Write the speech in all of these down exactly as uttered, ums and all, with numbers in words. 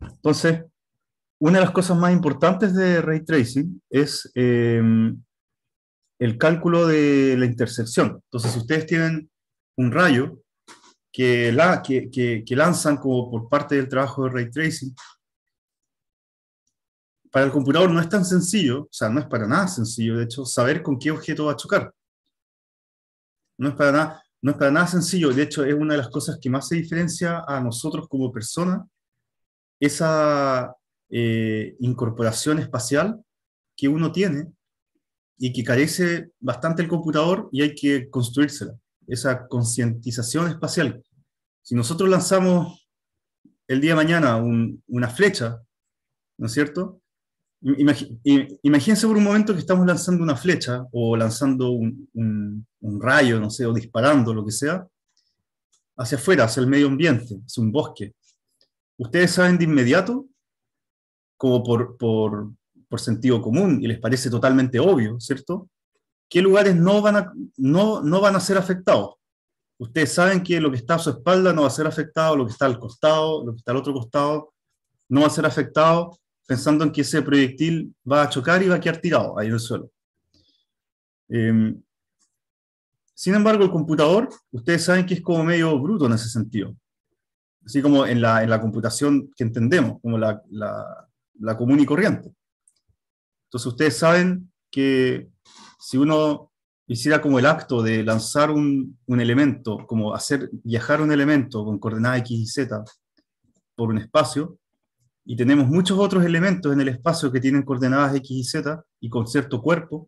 Entonces, una de las cosas más importantes de Ray Tracing es eh, el cálculo de la intersección. Entonces, si ustedes tienen un rayo que, la, que, que, que lanzan como por parte del trabajo de Ray Tracing, para el computador no es tan sencillo, o sea, no es para nada sencillo, de hecho, saber con qué objeto va a chocar. No es para nada, no es para nada sencillo, de hecho, es una de las cosas que más se diferencia a nosotros como personas, esa eh, incorporación espacial que uno tiene y que carece bastante el computador y hay que construírsela, esa concientización espacial. Si nosotros lanzamos el día de mañana un, una flecha, ¿no es cierto? Imagi imagínense por un momento que estamos lanzando una flecha o lanzando un, un, un rayo, no sé, o disparando, lo que sea, hacia afuera, hacia el medio ambiente, hacia un bosque. Ustedes saben de inmediato, como por, por, por sentido común, y les parece totalmente obvio, ¿cierto? ¿Qué lugares no van a, no, no van a ser afectados? Ustedes saben que lo que está a su espalda no va a ser afectado, lo que está al costado, lo que está al otro costado no va a ser afectado, pensando en que ese proyectil va a chocar y va a quedar tirado ahí en el suelo. Eh, sin embargo, el computador, ustedes saben que es como medio bruto en ese sentido. Así como en la, en la computación que entendemos, como la, la, la común y corriente. Entonces ustedes saben que si uno hiciera como el acto de lanzar un, un elemento, como hacer viajar un elemento con coordenadas X y Z por un espacio, y tenemos muchos otros elementos en el espacio que tienen coordenadas X y Z y con cierto cuerpo,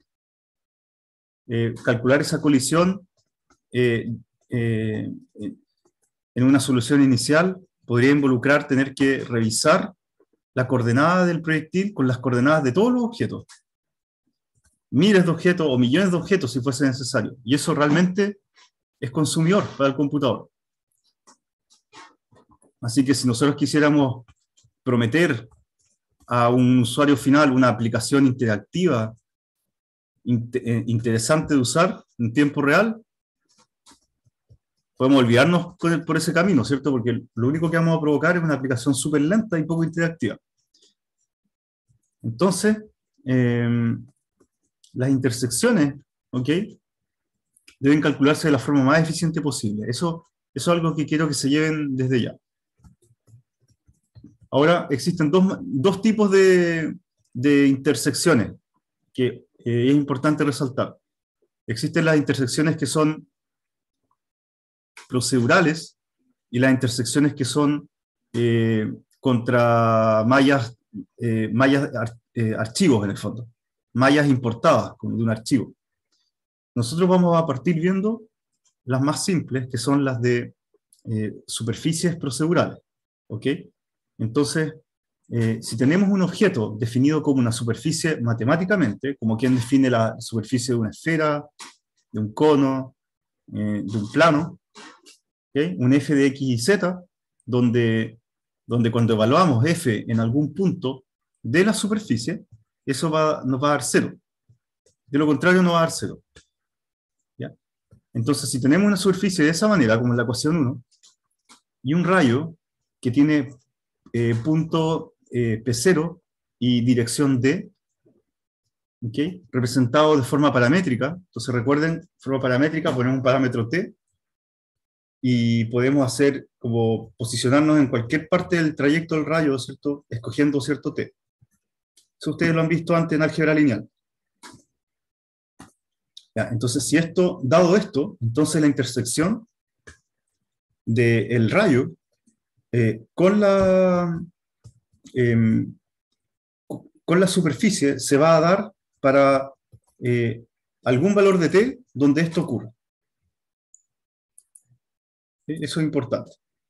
eh, calcular esa colisión eh, eh, en una solución inicial podría involucrar tener que revisar la coordenada del proyectil con las coordenadas de todos los objetos. Miles de objetos o millones de objetos si fuese necesario. Y eso realmente es consumidor para el computador. Así que si nosotros quisiéramos prometer a un usuario final una aplicación interactiva interesante de usar en tiempo real, podemos olvidarnos por ese camino, ¿cierto? Porque lo único que vamos a provocar es una aplicación súper lenta y poco interactiva. Entonces, eh, las intersecciones, ¿ok? Deben calcularse de la forma más eficiente posible. Eso, eso es algo que quiero que se lleven desde ya. Ahora, existen dos, dos tipos de, de intersecciones que eh, es importante resaltar. Existen las intersecciones que son procedurales y las intersecciones que son eh, contra mallas, eh, mallas eh, archivos en el fondo, mallas importadas como de un archivo. Nosotros vamos a partir viendo las más simples, que son las de eh, superficies procedurales. ¿Ok? Entonces, eh, si tenemos un objeto definido como una superficie matemáticamente, como quien define la superficie de una esfera, de un cono, eh, de un plano, ¿okay? Un f de x y z, donde, donde cuando evaluamos f en algún punto de la superficie, eso va, nos va a dar cero. De lo contrario, no va a dar cero. ¿Ya? Entonces, si tenemos una superficie de esa manera, como en la ecuación uno, y un rayo que tiene eh, punto eh, P cero y dirección D, ¿okay? Representado de forma paramétrica. Entonces recuerden, forma paramétrica, ponemos un parámetro T, y podemos hacer como posicionarnos en cualquier parte del trayecto del rayo, ¿cierto? Escogiendo cierto T. Eso ustedes lo han visto antes en álgebra lineal. ¿Ya? Entonces, si esto, dado esto, entonces la intersección del rayo eh, con, la, eh, con la superficie se va a dar para eh, algún valor de T donde esto ocurra. ¿Sí? Eso es importante.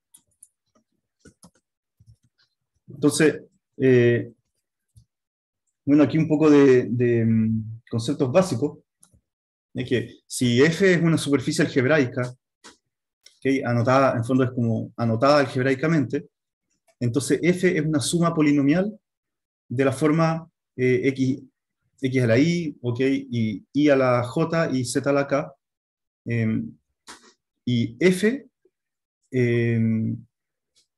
Entonces, eh, bueno, aquí un poco de, de um, conceptos básicos. Es que si F es una superficie algebraica, ¿okay? Anotada, en fondo es como anotada algebraicamente, entonces F es una suma polinomial de la forma eh, X, X a la Y, ¿okay? Y Y a la J y Z a la K. Eh, y F eh,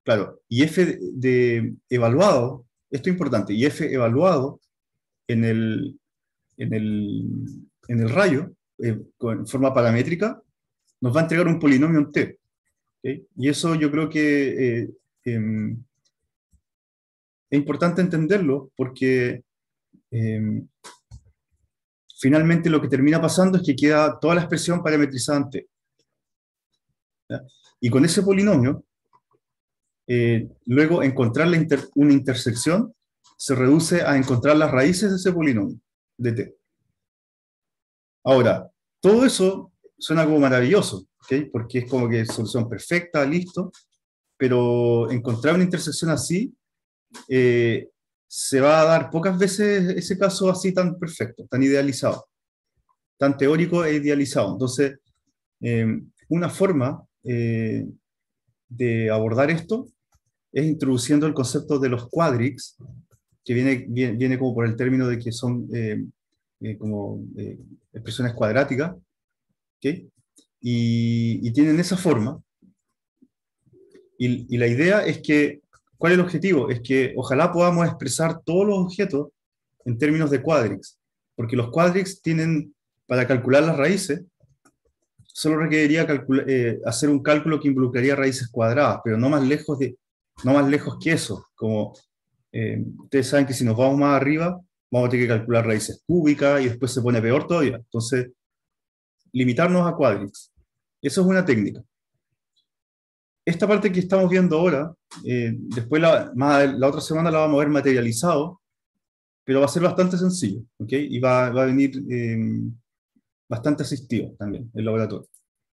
claro, y f de, de evaluado, esto es importante, y f evaluado en el, en el, en el rayo, eh, con, en forma paramétrica, nos va a entregar un polinomio en t. ¿Okay? Y eso yo creo que eh, eh, es importante entenderlo porque eh, finalmente lo que termina pasando es que queda toda la expresión parametrizada en t. ¿Ya? Y con ese polinomio, eh, luego encontrar la inter una intersección se reduce a encontrar las raíces de ese polinomio de t. Ahora, todo eso suena como maravilloso, ¿okay? Porque es como que solución perfecta, listo, pero encontrar una intersección así eh, se va a dar pocas veces ese caso así tan perfecto, tan idealizado, tan teórico e idealizado. Entonces, eh, una forma eh, de abordar esto es introduciendo el concepto de los quadrics, que viene, viene, viene como por el término de que son eh, eh, como eh, expresiones cuadráticas, ¿okay? y, y tienen esa forma. Y, y la idea es que, ¿cuál es el objetivo? Es que ojalá podamos expresar todos los objetos en términos de quadrics, porque los quadrics tienen, para calcular las raíces, solo requeriría eh, hacer un cálculo que involucraría raíces cuadradas, pero no más lejos, de, no más lejos que eso. Como eh, ustedes saben que si nos vamos más arriba, vamos a tener que calcular raíces cúbicas y después se pone peor todavía. Entonces, limitarnos a quadrics. Eso es una técnica. Esta parte que estamos viendo ahora, eh, después la, más, la otra semana la vamos a ver materializado, pero va a ser bastante sencillo, ¿ok? Y va, va a venir eh, bastante asistido también el laboratorio.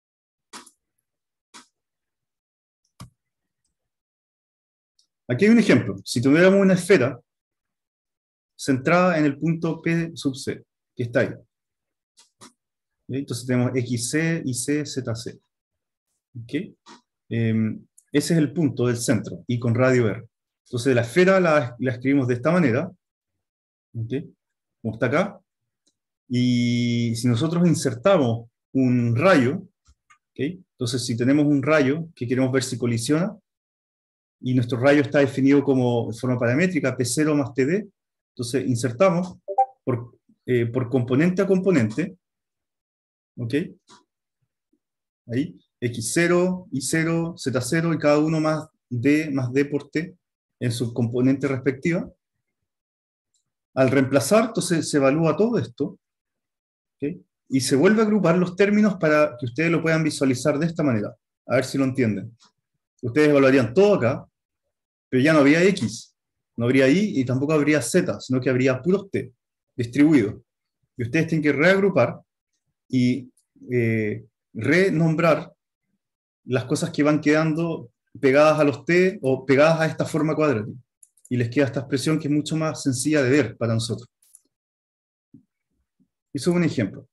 Aquí hay un ejemplo. Si tuviéramos una esfera centrada en el punto P sub C, que está ahí. ¿Okay? Entonces tenemos X C, Y C, Z C. ¿Okay? Eh, ese es el punto del centro, y con radio R. Entonces la esfera la, la escribimos de esta manera, ¿okay? Como está acá, y si nosotros insertamos un rayo, ¿okay? Entonces si tenemos un rayo que queremos ver si colisiona, y nuestro rayo está definido como de forma paramétrica, P cero más T D, entonces insertamos por, eh, por componente a componente, ¿ok? Ahí, X cero, Y cero, Z cero, y cada uno más D más D por T en su componente respectiva. Al reemplazar, entonces se evalúa todo esto, ¿okay? Y se vuelve a agrupar los términos para que ustedes lo puedan visualizar de esta manera. A ver si lo entienden. Ustedes evaluarían todo acá, pero ya no habría X, no habría Y y tampoco habría Z, sino que habría puros T distribuidos. Y ustedes tienen que reagrupar y eh, renombrar las cosas que van quedando pegadas a los T o pegadas a esta forma cuadrática. Y les queda esta expresión que es mucho más sencilla de ver para nosotros. Eso es un ejemplo.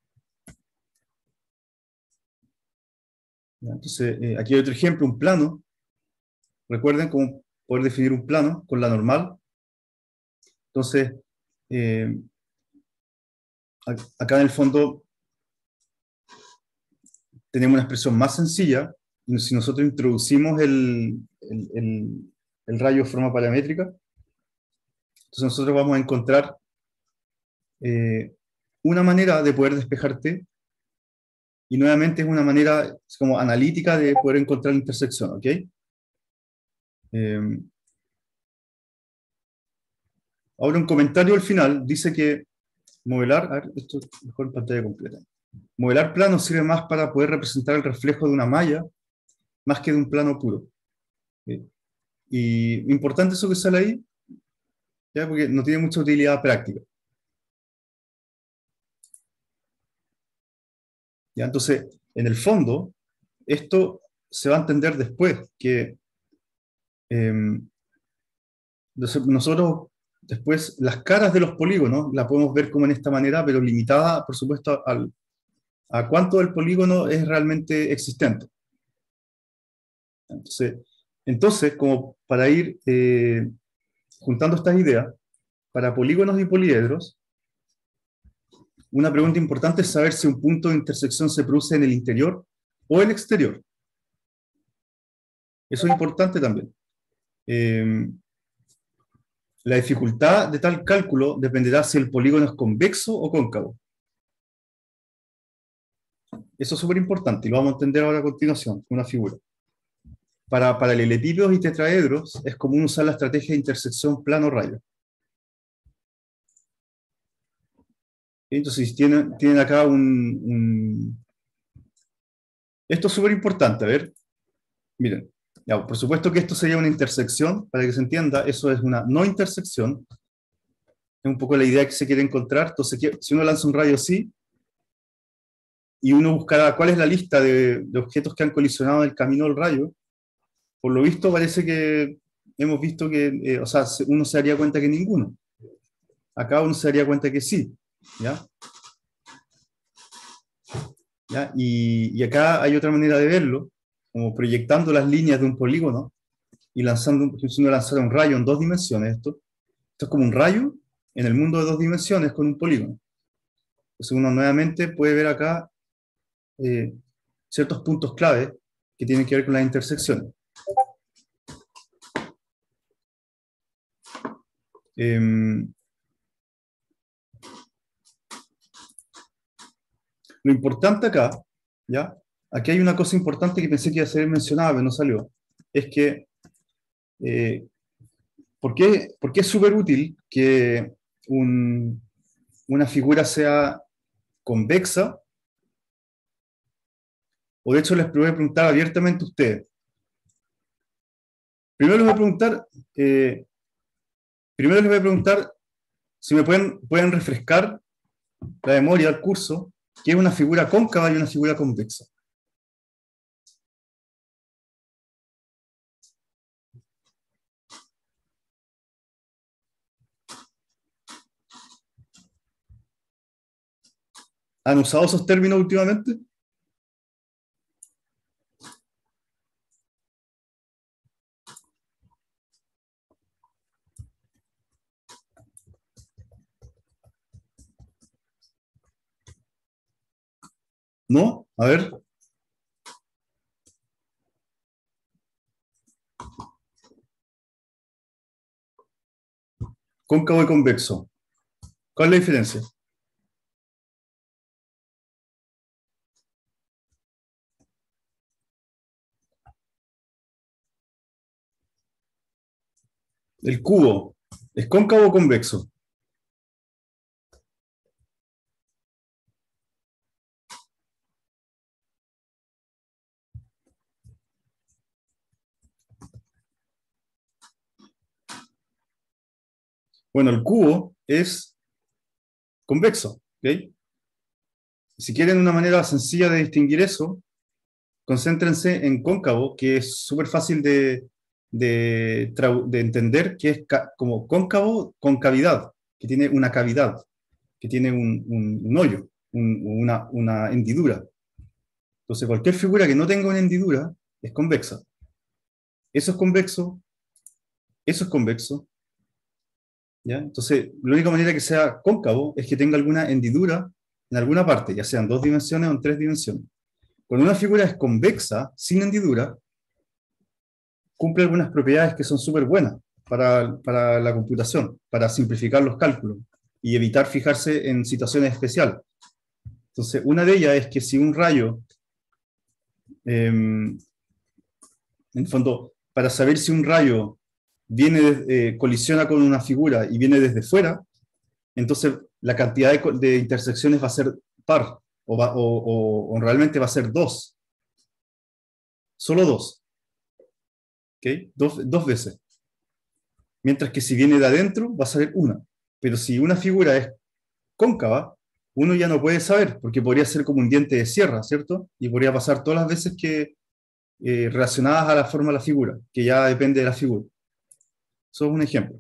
Entonces, eh, aquí hay otro ejemplo, un plano. Recuerden cómo poder definir un plano con la normal. Entonces, eh, acá en el fondo tenemos una expresión más sencilla. Si nosotros introducimos el, el, el, el rayo de forma paramétrica, entonces nosotros vamos a encontrar eh, una manera de poder despejar T, y nuevamente es una manera como analítica de poder encontrar la intersección, ¿ok? Eh, ahora un comentario al final dice que modelar, a ver, esto es mejor en pantalla completa. Modelar planos sirve más para poder representar el reflejo de una malla, más que de un plano puro. ¿Okay? Y importante eso que sale ahí, ¿ya? Porque no tiene mucha utilidad práctica. ¿Ya? Entonces, en el fondo, esto se va a entender después, que eh, nosotros después las caras de los polígonos las podemos ver como en esta manera, pero limitada, por supuesto, al, a cuánto del polígono es realmente existente. Entonces, entonces como para ir eh, juntando estas ideas, para polígonos y poliedros, una pregunta importante es saber si un punto de intersección se produce en el interior o el exterior. Eso es importante también. Eh, la dificultad de tal cálculo dependerá si el polígono es convexo o cóncavo. Eso es súper importante y lo vamos a entender ahora a continuación, con una figura. Para paralelepípedos y tetraedros es común usar la estrategia de intersección plano-rayo. Entonces tienen, tienen acá un, un... Esto es súper importante, a ver. Miren, ya, por supuesto que esto sería una intersección, para que se entienda, eso es una no intersección. Es un poco la idea que se quiere encontrar. Entonces, si uno lanza un rayo así, y uno buscará cuál es la lista de, de objetos que han colisionado en el camino del rayo, por lo visto parece que hemos visto que, eh, o sea, uno se daría cuenta que ninguno. Acá uno se daría cuenta que sí, ¿ya? ¿Ya? Y, y acá hay otra manera de verlo, como proyectando las líneas de un polígono y lanzando, si uno lanzara un rayo en dos dimensiones, esto, esto es como un rayo en el mundo de dos dimensiones con un polígono. Entonces uno nuevamente puede ver acá eh, ciertos puntos clave que tienen que ver con las intersecciones. Eh, lo importante acá, ¿ya? Aquí hay una cosa importante que pensé que iba a ser mencionada, pero no salió. Es que, eh, ¿por qué, por qué es súper útil que un, una figura sea convexa? O de hecho les voy a preguntar abiertamente a ustedes. Primero les voy a preguntar, eh, primero les voy a preguntar si me pueden, pueden refrescar la memoria del curso, que es una figura cóncava y una figura convexa. ¿Han usado esos términos últimamente? ¿No? A ver. Cóncavo y convexo. ¿Cuál es la diferencia? El cubo, ¿es cóncavo o convexo? Bueno, el cubo es convexo, ¿ok? Si quieren una manera sencilla de distinguir eso, concéntrense en cóncavo, que es súper fácil de, de, de entender, que es como cóncavo con cavidad, que tiene una cavidad, que tiene un, un, un hoyo, un, una, una hendidura. Entonces, cualquier figura que no tenga una hendidura es convexa. Eso es convexo, eso es convexo. ¿Ya? Entonces, la única manera que sea cóncavo es que tenga alguna hendidura en alguna parte, ya sea en dos dimensiones o en tres dimensiones. Cuando una figura es convexa, sin hendidura, cumple algunas propiedades que son súper buenas para, para la computación, para simplificar los cálculos y evitar fijarse en situaciones especiales. Entonces, una de ellas es que si un rayo, eh, en el fondo, para saber si un rayo viene de, eh, colisiona con una figura y viene desde fuera, entonces la cantidad de, de intersecciones va a ser par, o, va, o, o, o realmente va a ser dos. Solo dos. ¿Okay? Dos, dos veces. Mientras que si viene de adentro, va a ser una. Pero si una figura es cóncava, uno ya no puede saber, porque podría ser como un diente de sierra, ¿cierto? Y podría pasar todas las veces que eh, relacionadas a la forma de la figura, que ya depende de la figura. Eso es un ejemplo.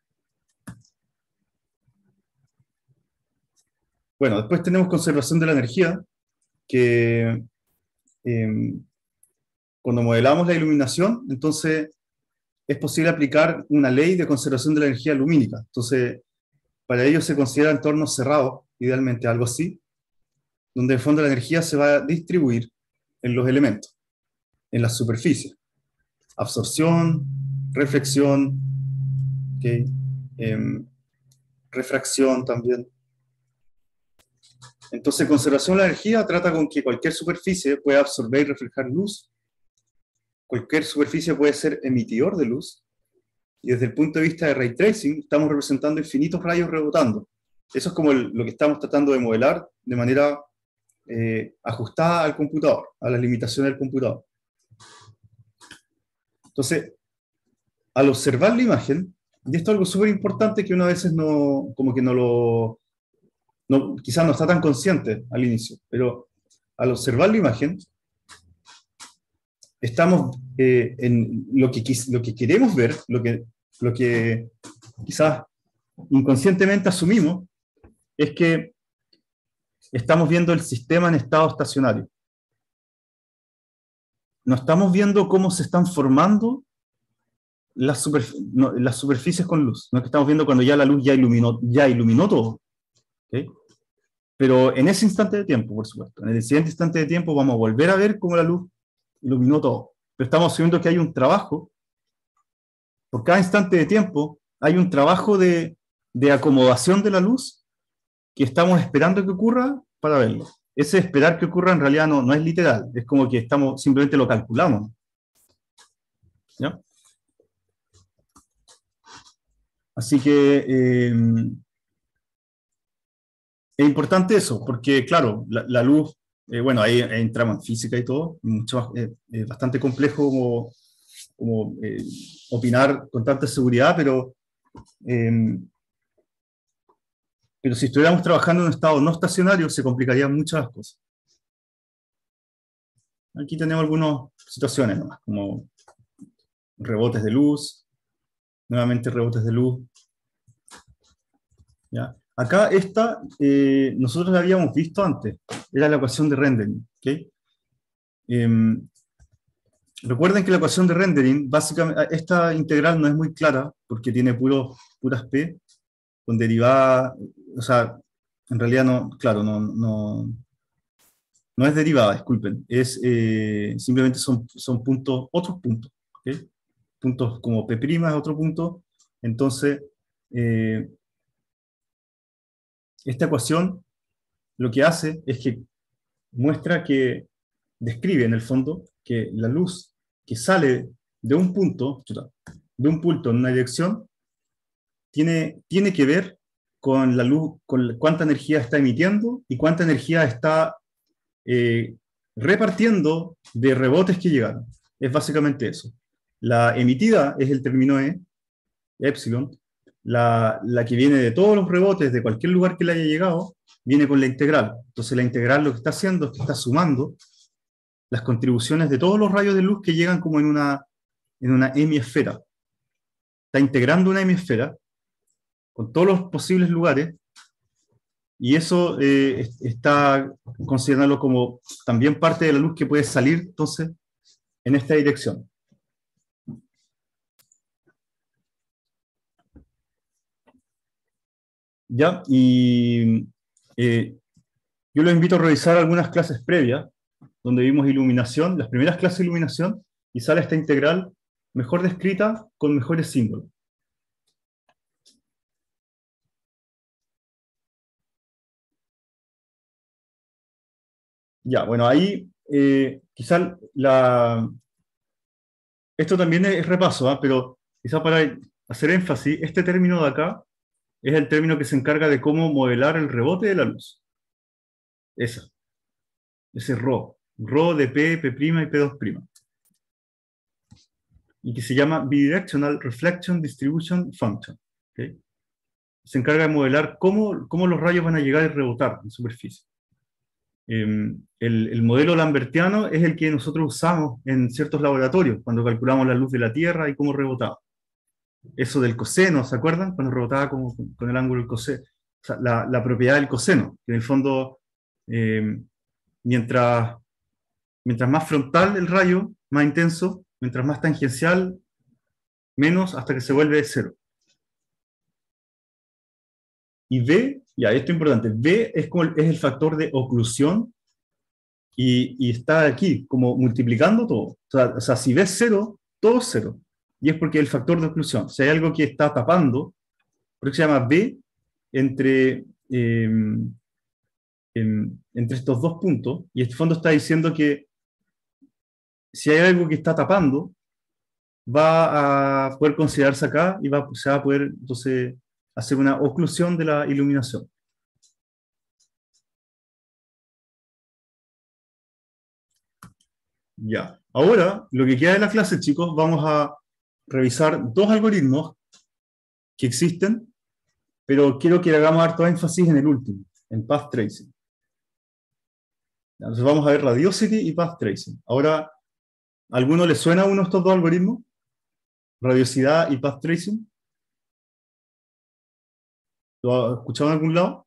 Bueno, después tenemos conservación de la energía, que eh, cuando modelamos la iluminación, entonces es posible aplicar una ley de conservación de la energía lumínica. Entonces, para ello se consideran entornos cerrados, idealmente algo así, donde en el fondo la energía se va a distribuir en los elementos, en las superficies. absorción, reflexión, ¿okay? eh, refracción también. Entonces, conservación de la energía trata con que cualquier superficie pueda absorber y reflejar luz. Cualquier superficie puede ser emitidor de luz. Y desde el punto de vista de ray tracing, estamos representando infinitos rayos rebotando. Eso es como el, lo que estamos tratando de modelar de manera eh, ajustada al computador, a las limitaciones del computador. Entonces, al observar la imagen, y esto es algo súper importante que uno a veces no, como que no lo, no, quizás no está tan consciente al inicio, pero al observar la imagen, estamos eh, en lo que, lo que queremos ver, lo que, lo que quizás inconscientemente asumimos, es que estamos viendo el sistema en estado estacionario. No estamos viendo cómo se están formando las, superf no, las superficies con luz. No es que estamos viendo cuando ya la luz ya iluminó, ya iluminó todo. ¿Okay? Pero en ese instante de tiempo, por supuesto, en el siguiente instante de tiempo vamos a volver a ver cómo la luz iluminó todo. Pero estamos asumiendo que hay un trabajo, por cada instante de tiempo, hay un trabajo de, de acomodación de la luz que estamos esperando que ocurra para verlo. Ese esperar que ocurra en realidad no, no es literal, es como que estamos, simplemente lo calculamos. ¿Ya? Así que eh, es importante eso, porque claro, la, la luz, eh, bueno, ahí entramos en física y todo, mucho más, eh, es bastante complejo como, como eh, opinar con tanta seguridad, pero, eh, pero si estuviéramos trabajando en un estado no estacionario, se complicarían muchas las cosas. Aquí tenemos algunas situaciones nomás, como rebotes de luz, nuevamente rebotes de luz. ¿Ya? Acá esta, eh, nosotros la habíamos visto antes, era la ecuación de rendering. ¿Okay? Eh, recuerden que la ecuación de rendering, básicamente, esta integral no es muy clara, porque tiene puros, puras p, con derivada, o sea, en realidad no, claro, no, no, no es derivada, disculpen, es, eh, simplemente son, son puntos, otros puntos, ¿okay? Puntos como p' es otro punto, entonces, eh, esta ecuación lo que hace es que muestra que, describe en el fondo, que la luz que sale de un punto, de un punto en una dirección, tiene, tiene que ver con la luz, con cuánta energía está emitiendo y cuánta energía está eh, repartiendo de rebotes que llegaron. Es básicamente eso. La emitida es el término E, epsilon, la, la que viene de todos los rebotes de cualquier lugar que le haya llegado, viene con la integral. Entonces la integral lo que está haciendo es que está sumando las contribuciones de todos los rayos de luz que llegan como en una, en una hemisfera. Está integrando una hemisfera con todos los posibles lugares, y eso eh, está considerándolo como también parte de la luz que puede salir, entonces, en esta dirección. ¿Ya? Y eh, yo los invito a revisar algunas clases previas, donde vimos iluminación, las primeras clases de iluminación, y sale esta integral mejor descrita con mejores símbolos. Ya, bueno, ahí eh, quizás la... Esto también es repaso, ¿eh? Pero quizás para hacer énfasis, este término de acá es el término que se encarga de cómo modelar el rebote de la luz. Esa. Ese Rho. Rho de P, P' y P dos'. Y que se llama Bidirectional Reflection Distribution Function. ¿Okay? Se encarga de modelar cómo, cómo los rayos van a llegar y rebotar en superficie. Eh, el, el modelo lambertiano es el que nosotros usamos en ciertos laboratorios, cuando calculamos la luz de la Tierra y cómo rebotaba. Eso del coseno, ¿se acuerdan? Cuando rebotaba con, con el ángulo del coseno. O sea, la, la propiedad del coseno, que en el fondo, eh, mientras, mientras más frontal el rayo, más intenso, mientras más tangencial, menos, hasta que se vuelve cero. Y V, ya, esto es importante, V es, como el, es el factor de oclusión, y, y está aquí, como multiplicando todo. O sea, o sea, si V es cero, todo es cero. Y es porque el factor de oclusión, si hay algo que está tapando, por eso se llama B, entre, eh, en, entre estos dos puntos, y este fondo está diciendo que si hay algo que está tapando, va a poder considerarse acá y va, se va a poder entonces hacer una oclusión de la iluminación. Ya. Ahora, lo que queda de la clase, chicos, vamos a revisar dos algoritmos que existen, pero quiero que hagamos harto énfasis en el último, en Path Tracing. Entonces vamos a ver Radiosity y Path Tracing. Ahora, ¿a alguno le suena uno de estos dos algoritmos? Radiosidad y Path Tracing. ¿Lo has escuchado en algún lado?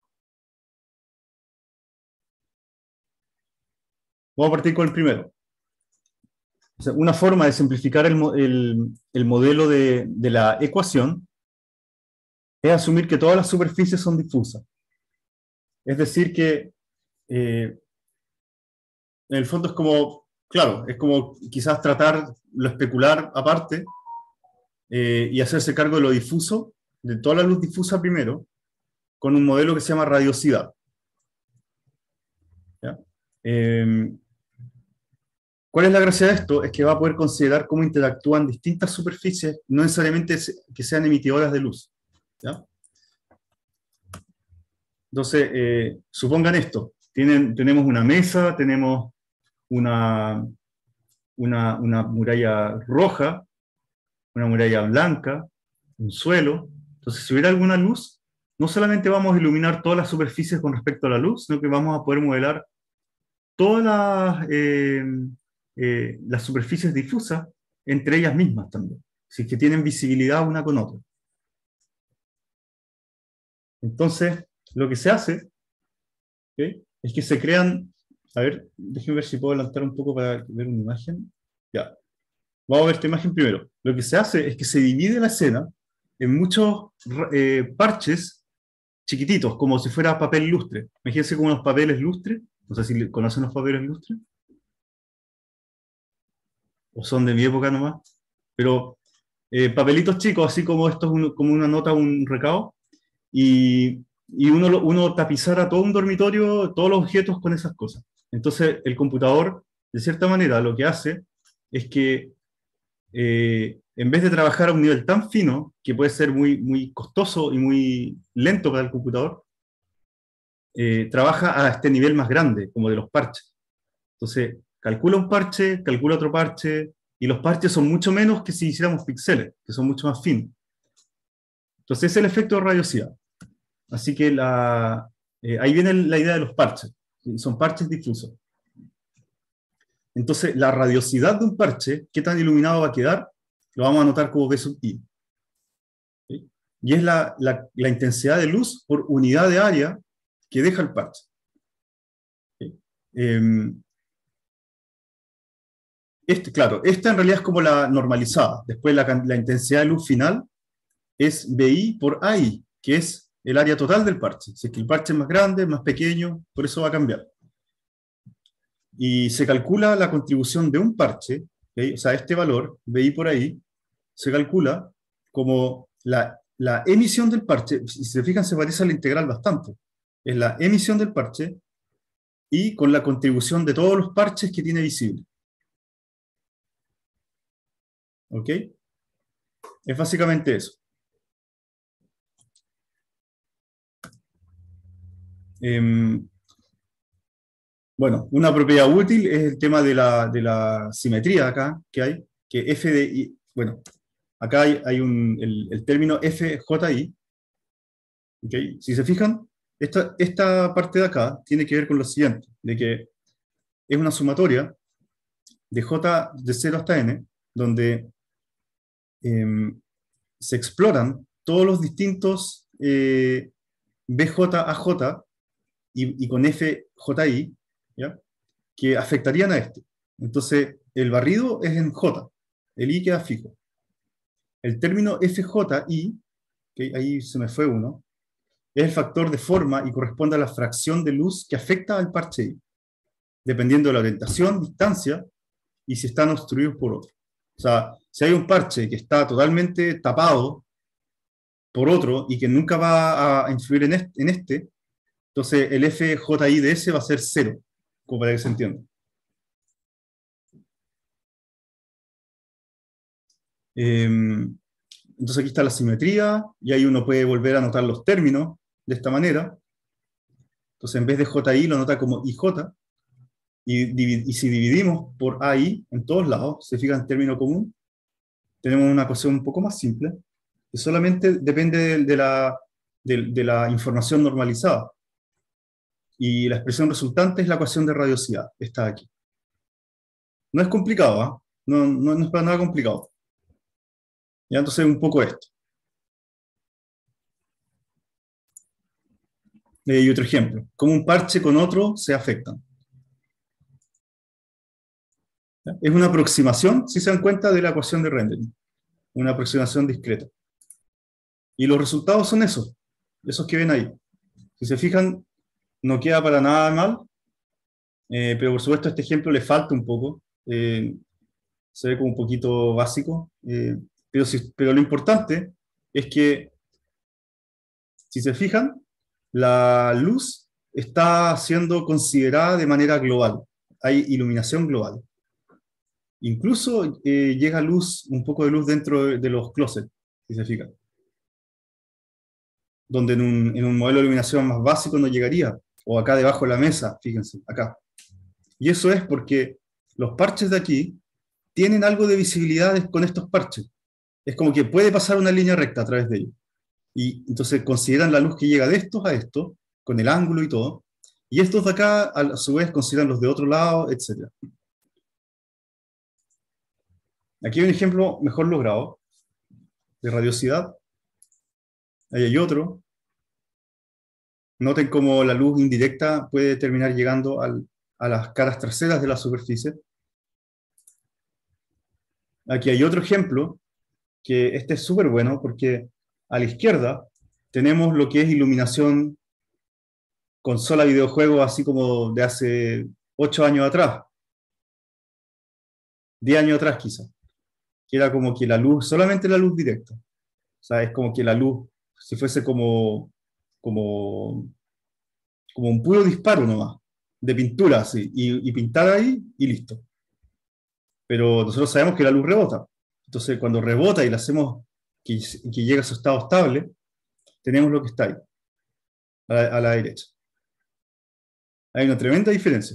Vamos a partir con el primero. O sea, una forma de simplificar el, el, el modelo de, de la ecuación es asumir que todas las superficies son difusas. Es decir que, eh, en el fondo es como, claro, es como quizás tratar lo especular aparte eh, y hacerse cargo de lo difuso, de toda la luz difusa primero, con un modelo que se llama radiosidad. ¿Ya? Eh, ¿Cuál es la gracia de esto? Es que va a poder considerar cómo interactúan distintas superficies, no necesariamente que sean emitidoras de luz. ¿Ya? Entonces, eh, supongan esto. Tienen, tenemos una mesa, tenemos una, una, una muralla roja, una muralla blanca, un suelo. Entonces, si hubiera alguna luz, no solamente vamos a iluminar todas las superficies con respecto a la luz, sino que vamos a poder modelar todas las, eh, eh, las superficies difusas entre ellas mismas también, si es que tienen visibilidad una con otra. Entonces, lo que se hace, ¿okay?, es que se crean, a ver, déjenme ver si puedo adelantar un poco para ver una imagen. Ya, vamos a ver esta imagen primero. Lo que se hace es que se divide la escena en muchos eh, parches chiquititos, como si fuera papel lustre. Imagínense como unos papeles lustre. No sé si conocen los papeles lustre. O son de mi época nomás. Pero eh, papelitos chicos, así como esto es un, como una nota, un recado. Y, y uno, uno tapizara todo un dormitorio, todos los objetos con esas cosas. Entonces el computador, de cierta manera, lo que hace es que eh, en vez de trabajar a un nivel tan fino, que puede ser muy, muy costoso y muy lento para el computador, eh, trabaja a este nivel más grande, como de los parches. Entonces, calcula un parche, calcula otro parche, y los parches son mucho menos que si hiciéramos píxeles, que son mucho más finos. Entonces, ese es el efecto de radiosidad. Así que la, eh, ahí viene la idea de los parches. Son parches difusos. Entonces, la radiosidad de un parche, qué tan iluminado va a quedar, lo vamos a anotar como V sub I. ¿Sí? Y es la, la, la intensidad de luz por unidad de área que deja el parche. ¿Sí? Eh, este, claro, esta en realidad es como la normalizada. Después la, la intensidad de luz final es B I por A I, que es el área total del parche. Si es que el parche es más grande, más pequeño, por eso va a cambiar. Y se calcula la contribución de un parche, ¿okay? O sea, este valor, B I por ahí, se calcula como la, la emisión del parche. Si se fijan, se parece a la integral bastante. Es la emisión del parche y con la contribución de todos los parches que tiene visible. ¿Ok? Es básicamente eso. Eh, bueno, una propiedad útil es el tema de la, de la simetría acá que hay, que F de I, bueno, acá hay, hay un, el, el término F J I. ¿Okay? Si se fijan, esta, esta parte de acá tiene que ver con lo siguiente, de que es una sumatoria de J de cero hasta N, donde eh, se exploran todos los distintos eh, B J A J y, y con F J I, ¿ya?, que afectarían a este. Entonces, el barrido es en J, el I queda fijo. El término F J I, ¿okay?, ahí se me fue uno, es el factor de forma y corresponde a la fracción de luz que afecta al parche I, dependiendo de la orientación, distancia y si están obstruidos por otro. sea, si hay un parche que está totalmente tapado por otro y que nunca va a influir en este, en este entonces el F J I de ese va a ser cero, como para que se entienda. Eh, entonces aquí está la simetría, y ahí uno puede volver a anotar los términos de esta manera. Entonces en vez de J I lo anota como I J, y, y si dividimos por A I en todos lados, se fijan en término común, tenemos una ecuación un poco más simple, que solamente depende de, de, la, de, de la información normalizada. Y la expresión resultante es la ecuación de radiosidad, está aquí. No es complicado, ¿eh? no, no, no es para nada complicado. Ya, entonces un poco esto. Eh, y otro ejemplo, cómo un parche con otro se afectan. ¿Ya? Es una aproximación, si se dan cuenta, de la ecuación de rendering. Una aproximación discreta. Y los resultados son esos, esos que ven ahí. Si se fijan, no queda para nada mal, eh, pero por supuesto a este ejemplo le falta un poco. Eh, se ve como un poquito básico, eh, pero, si, pero lo importante es que, si se fijan, la luz está siendo considerada de manera global. Hay iluminación global. Incluso eh, llega luz, un poco de luz dentro de, de los closets, si se fijan. Donde en un, en un modelo de iluminación más básico no llegaría. O acá debajo de la mesa, fíjense, acá. Y eso es porque los parches de aquí tienen algo de visibilidad con estos parches. Es como que puede pasar una línea recta a través de ellos. Y entonces consideran la luz que llega de estos a estos, con el ángulo y todo. Y estos de acá, a su vez, consideran los de otro lado, etcétera. Aquí hay un ejemplo mejor logrado de radiosidad. Ahí hay otro. Noten cómo la luz indirecta puede terminar llegando al, a las caras traseras de la superficie. Aquí hay otro ejemplo, que este es súper bueno, porque a la izquierda tenemos lo que es iluminación consola videojuego, así como de hace ocho años atrás, diez años atrás quizás, que era como que la luz, solamente la luz directa. O sea, es como que la luz, si fuese como, como, como un puro disparo nomás, de pintura así, y, y pintar ahí y listo. Pero nosotros sabemos que la luz rebota. Entonces, cuando rebota y la hacemos que, que llegue a su estado estable, tenemos lo que está ahí, a la, a la derecha. Hay una tremenda diferencia.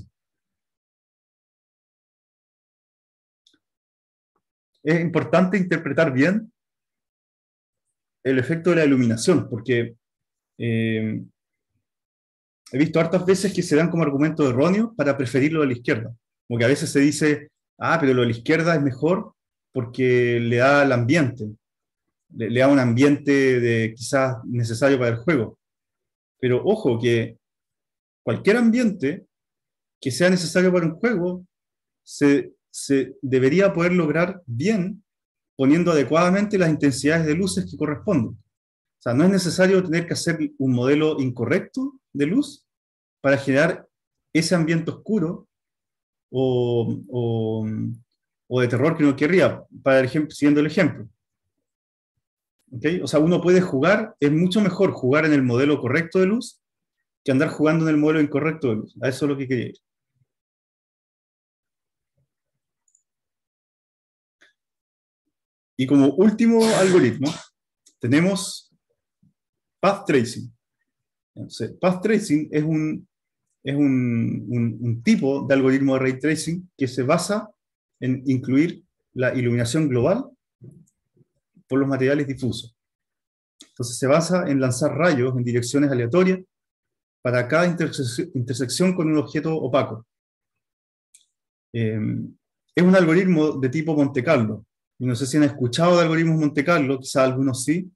Es importante interpretar bien el efecto de la iluminación, porque eh, he visto hartas veces que se dan como argumento erróneo para preferirlo a la izquierda. Como que a veces se dice, ah, pero lo de la izquierda es mejor porque le da el ambiente, le, le da un ambiente de, quizás necesario para el juego. Pero ojo, que cualquier ambiente que sea necesario para un juego se, se debería poder lograr bien poniendo adecuadamente las intensidades de luces que corresponden. O sea, no es necesario tener que hacer un modelo incorrecto de luz para generar ese ambiente oscuro o, o, o de terror que uno querría, para el ejemplo, siguiendo el ejemplo. ¿Okay? O sea, uno puede jugar, es mucho mejor jugar en el modelo correcto de luz que andar jugando en el modelo incorrecto de luz. A eso es lo que quería ir. Y como último algoritmo, tenemos Path Tracing. Entonces, Path Tracing es un, es un, un, un tipo de algoritmo de Ray Tracing que se basa en incluir la iluminación global por los materiales difusos. Entonces se basa en lanzar rayos en direcciones aleatorias para cada interse intersección con un objeto opaco. Eh, es un algoritmo de tipo Monte Carlo. No sé si han escuchado de algoritmos Monte Carlo, quizás algunos sí.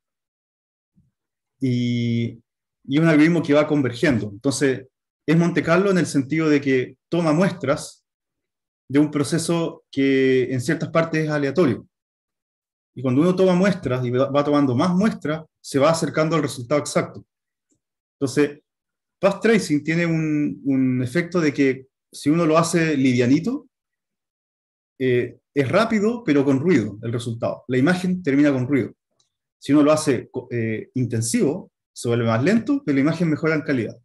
Y, y es un algoritmo que va convergiendo. Entonces, es Monte Carlo en el sentido de que toma muestras de un proceso que en ciertas partes es aleatorio. Y cuando uno toma muestras y va tomando más muestras, se va acercando al resultado exacto. Entonces, Path Tracing tiene un, un efecto de que si uno lo hace livianito, eh, es rápido, pero con ruido el resultado. La imagen termina con ruido. Si uno lo hace eh, intensivo, se vuelve más lento, pero la imagen mejora en calidad.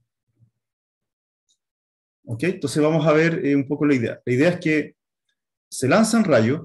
¿Ok? Entonces vamos a ver eh, un poco la idea. La idea es que se lanzan rayos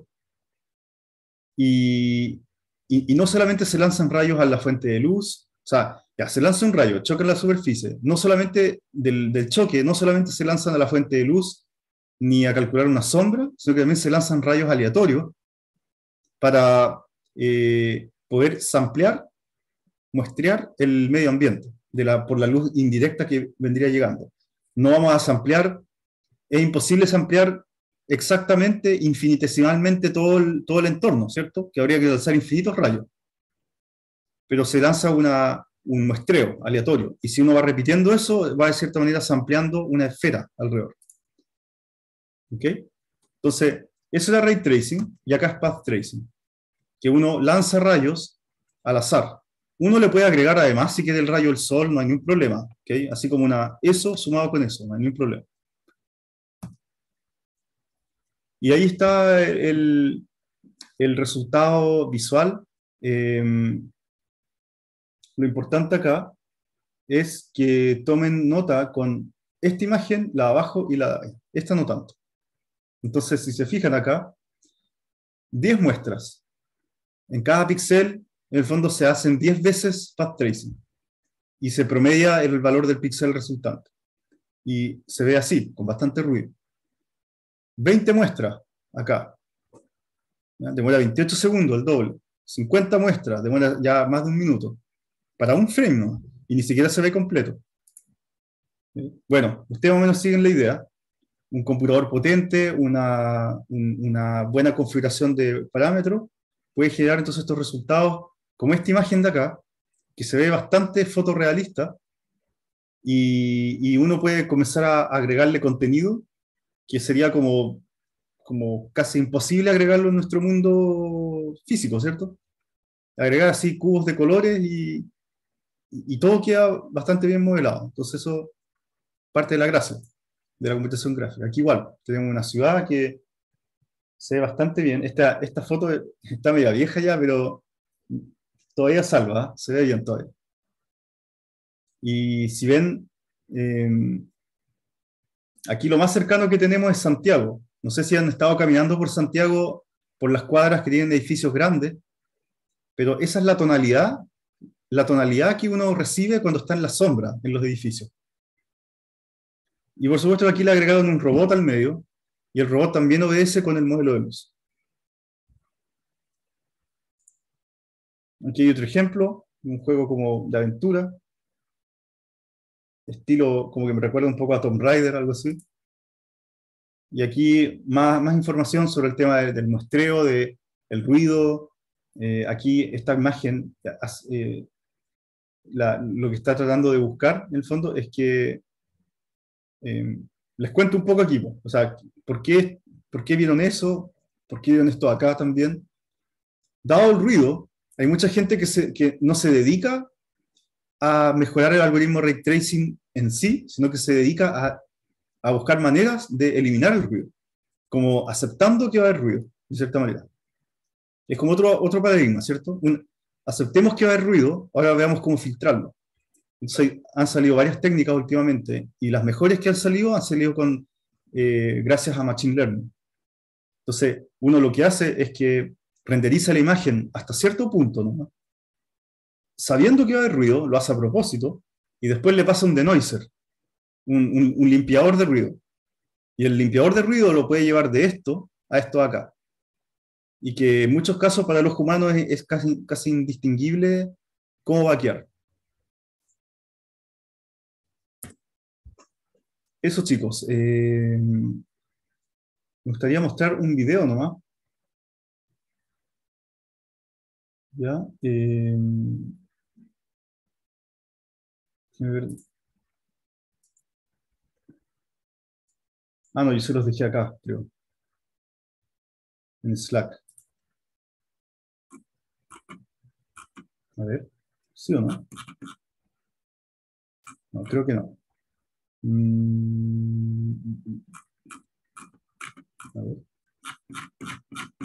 y, y, y no solamente se lanzan rayos a la fuente de luz, o sea, ya se lanza un rayo, choca en la superficie. No solamente del, del choque, no solamente se lanzan a la fuente de luz ni a calcular una sombra, sino que también se lanzan rayos aleatorios para eh, poder samplear, muestrear el medio ambiente de la, por la luz indirecta que vendría llegando. No vamos a samplear, es imposible samplear exactamente, infinitesimalmente todo el, todo el entorno, ¿cierto? Que habría que lanzar infinitos rayos. Pero se lanza una, un muestreo aleatorio. Y si uno va repitiendo eso, va de cierta manera sampleando una esfera alrededor. ¿Ok? Entonces, eso era ray tracing, y acá es path tracing, que uno lanza rayos al azar. Uno le puede agregar además, si quiere, el rayo del sol, no hay ningún problema. ¿Okay? Así como una, eso sumado con eso, no hay ningún problema. Y ahí está el, el resultado visual. Eh, lo importante acá es que tomen nota con esta imagen, la de abajo y la de ahí. Esta no tanto. Entonces, si se fijan acá, diez muestras. En cada píxel, en el fondo, se hacen diez veces path tracing. Y se promedia el valor del píxel resultante. Y se ve así, con bastante ruido. veinte muestras, acá. ¿Ya? Demora veintiocho segundos, el doble. cincuenta muestras, demora ya más de un minuto. Para un frame, ¿no? Y ni siquiera se ve completo. Bueno, ustedes más o menos siguen la idea. Un computador potente, una, un, una buena configuración de parámetros, puede generar entonces estos resultados, como esta imagen de acá, que se ve bastante fotorrealista, y, y uno puede comenzar a agregarle contenido, que sería como, como casi imposible agregarlo en nuestro mundo físico, ¿cierto? Agregar así cubos de colores y, y todo queda bastante bien modelado. Entonces eso parte de la gracia de la computación gráfica. Aquí igual, tenemos una ciudad que se ve bastante bien. Esta, esta foto está media vieja ya, pero todavía salva, ¿eh? Se ve bien todavía. Y si ven, eh, aquí lo más cercano que tenemos es Santiago. No sé si han estado caminando por Santiago, por las cuadras que tienen edificios grandes, pero esa es la tonalidad, la tonalidad que uno recibe cuando está en la sombra en los edificios. Y por supuesto aquí le agregaron un robot al medio, y el robot también obedece con el modelo de luz. Aquí hay otro ejemplo, un juego como de aventura, estilo como que me recuerda un poco a Tomb Raider, algo así. Y aquí más, más información sobre el tema de, del muestreo, del de ruido. Eh, aquí esta imagen, eh, la, lo que está tratando de buscar, en el fondo, es que eh, les cuento un poco aquí, o sea, ¿por qué, ¿por qué vieron eso? ¿Por qué vieron esto acá también? Dado el ruido, hay mucha gente que, se, que no se dedica a mejorar el algoritmo ray tracing en sí, sino que se dedica a, a buscar maneras de eliminar el ruido, como aceptando que va a haber ruido, de cierta manera. Es como otro, otro paradigma, ¿cierto? Un, aceptemos que va a haber ruido, ahora veamos cómo filtrarlo. Entonces, han salido varias técnicas últimamente, y las mejores que han salido han salido con, eh, gracias a Machine Learning. Entonces, uno lo que hace es que renderiza la imagen hasta cierto punto, ¿no? Sabiendo que va a haber ruido, lo hace a propósito, y después le pasa un denoiser, un, un, un limpiador de ruido. Y el limpiador de ruido lo puede llevar de esto a esto acá. Y que en muchos casos para los humanos es, es casi, casi indistinguible cómo va a quedar. Eso, chicos. Eh, me gustaría mostrar un video nomás. ¿Ya? Eh, a ver. Ah, no, yo se los dejé acá, creo. En Slack. A ver. ¿Sí o no? No, creo que no. Mm, a ver.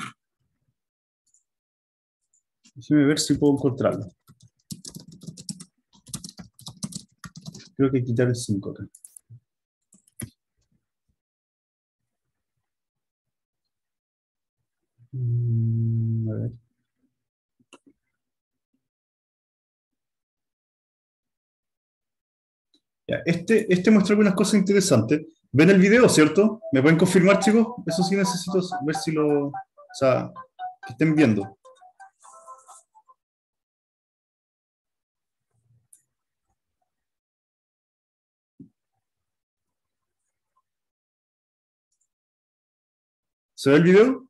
Déjeme ver si puedo encontrarlo. Creo que quitar el cinco acá. Mm, a ver. Ya, este, este muestra algunas cosas interesantes. ¿Ven el video, cierto? ¿Me pueden confirmar, chicos? Eso sí necesito ver si lo... O sea, que estén viendo. ¿Se ve el video?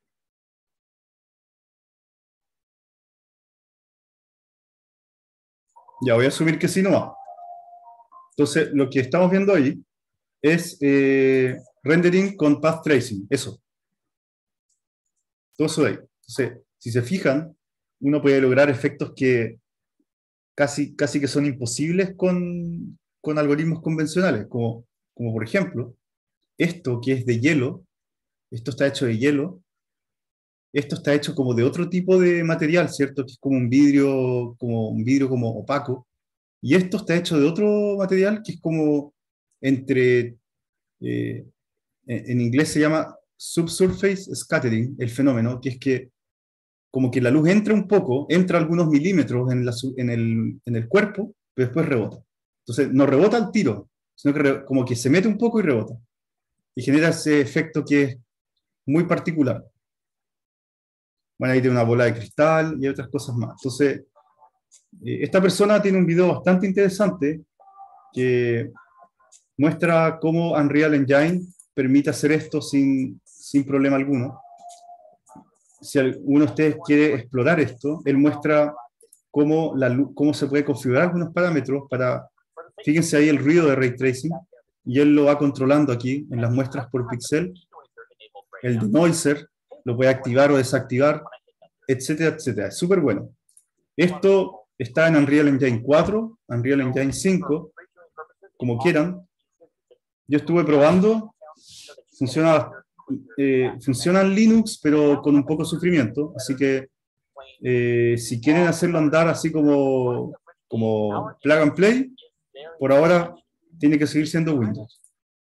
Ya, voy a asumir que sí nomás. Entonces, lo que estamos viendo ahí es eh, rendering con path tracing, eso. Todo eso de ahí. Entonces, si se fijan, uno puede lograr efectos que casi, casi que son imposibles con, con algoritmos convencionales, como, como por ejemplo, esto que es de hielo, esto está hecho de hielo, esto está hecho como de otro tipo de material, ¿cierto? Que es como un vidrio, como un vidrio como opaco, y esto está hecho de otro material que es como entre, eh, en inglés se llama subsurface scattering, el fenómeno, que es que como que la luz entra un poco, entra algunos milímetros en, la, en, el, en el cuerpo, pero después rebota. Entonces, no rebota al tiro, sino que re, como que se mete un poco y rebota. Y genera ese efecto que es muy particular. Bueno, ahí tiene una bola de cristal y otras cosas más. Entonces, eh, esta persona tiene un video bastante interesante que muestra cómo Unreal Engine permite hacer esto sin, sin problema alguno. Si alguno de ustedes quiere explorar esto, él muestra cómo, la, cómo se puede configurar algunos parámetros para, fíjense ahí el ruido de Ray Tracing, y él lo va controlando aquí en las muestras por píxel, el denoiser, lo puede activar o desactivar, etcétera, etcétera. Es súper bueno. Esto está en Unreal Engine cuatro, Unreal Engine cinco, como quieran. Yo estuve probando, funciona, eh, funciona en Linux, pero con un poco de sufrimiento, así que eh, si quieren hacerlo andar así como, como plug and play, por ahora tiene que seguir siendo Windows.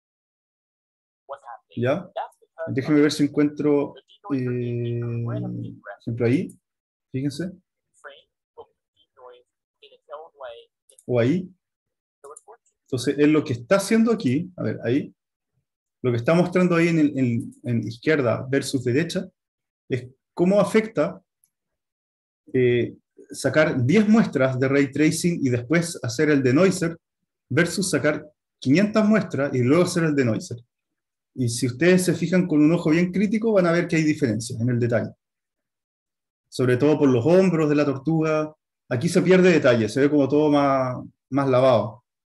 ¿Ya? Déjenme ver si encuentro, eh, por ejemplo, ahí, fíjense, o ahí. Entonces, él lo que está haciendo aquí, a ver, ahí, lo que está mostrando ahí en, en, en izquierda versus derecha, es cómo afecta eh, sacar diez muestras de ray tracing y después hacer el denoiser versus sacar quinientas muestras y luego hacer el denoiser. Y si ustedes se fijan con un ojo bien crítico, van a ver que hay diferencias en el detalle. Sobre todo por los hombros de la tortuga. Aquí se pierde detalle, se ve como todo más, más lavado.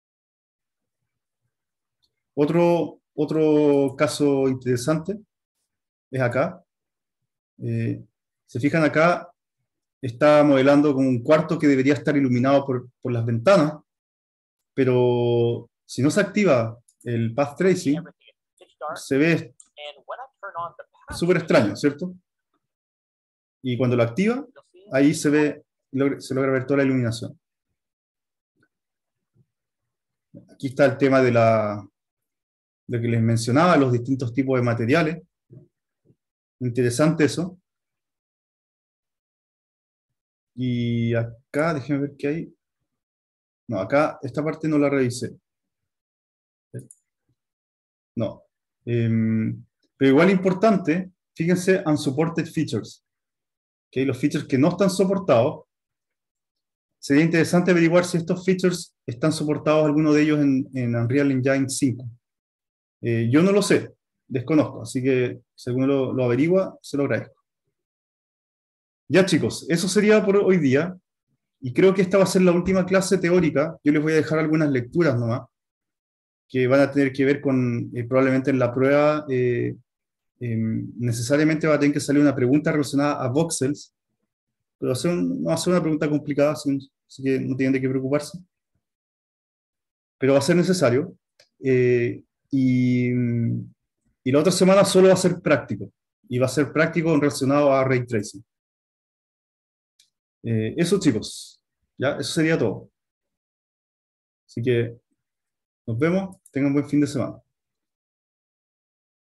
Otro, otro caso interesante es acá. Eh, se fijan acá, está modelando como un cuarto que debería estar iluminado por, por las ventanas, pero si no se activa el path tracing, se ve súper extraño, ¿cierto? Y cuando lo activa, ahí se ve, se logra ver toda la iluminación. Aquí está el tema de la, lo que les mencionaba, los distintos tipos de materiales. Interesante eso. Y acá, déjenme ver qué hay. No, acá, esta parte no la revisé. No. Eh, pero igual importante, fíjense, unsupported features. ¿Okay? Los features que no están soportados. Sería interesante averiguar si estos features están soportados, alguno de ellos, en, en Unreal Engine cinco. Eh, yo no lo sé, desconozco, así que si alguno lo, lo averigua, se lo agradezco. Ya, chicos, eso sería por hoy día. Y creo que esta va a ser la última clase teórica. Yo les voy a dejar algunas lecturas nomás, que van a tener que ver con, eh, probablemente en la prueba, eh, eh, necesariamente va a tener que salir una pregunta relacionada a voxels, pero va a ser un, no va a ser una pregunta complicada, así, así que no tienen de qué preocuparse. Pero va a ser necesario. Eh, y, y la otra semana solo va a ser práctico, y va a ser práctico relacionado a Ray Tracing. Eh, eso chicos, ya, eso sería todo. Así que nos vemos, tengan buen fin de semana.